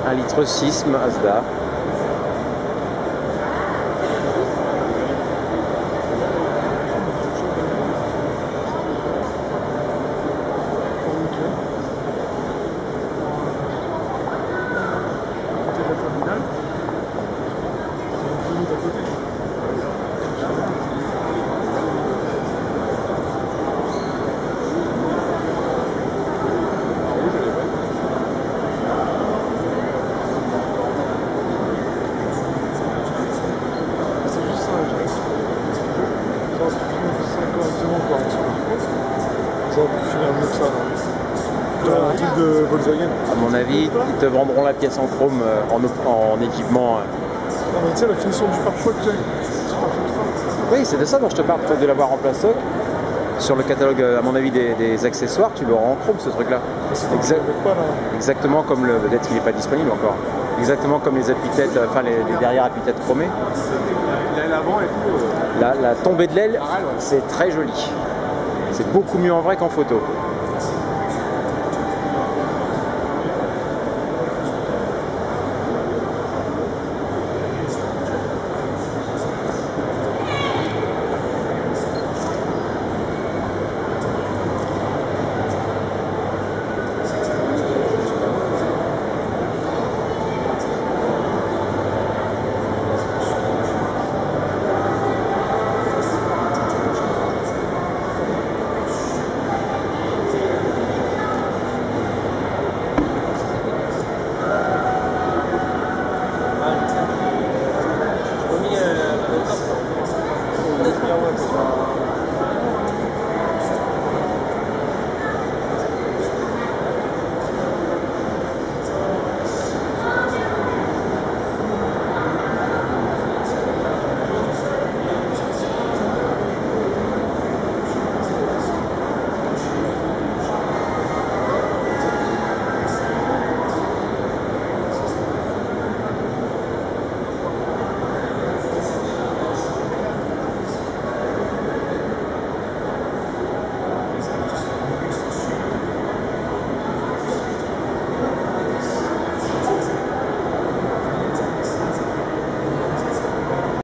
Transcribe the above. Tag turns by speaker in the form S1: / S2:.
S1: 1,6 litre Mazda.
S2: Un type de Volkswagen.
S1: À mon avis, ils te vendront la pièce en chrome en équipement.
S2: Non mais tu sais la finition du pare-choc, tu sais.
S1: Oui, c'est de ça dont je te parle, plutôt que de l'avoir en plastoc. Sur le catalogue, à mon avis, des accessoires, tu l'auras en chrome ce truc-là. Exactement comme le. Peut-être qu'il n'est pas disponible encore. Exactement comme les appuis-têtes, enfin les derrière appuis-têtes chromés.
S2: L'aile avant et tout.
S1: La tombée de l'aile, c'est très joli. C'est beaucoup mieux en vrai qu'en photo.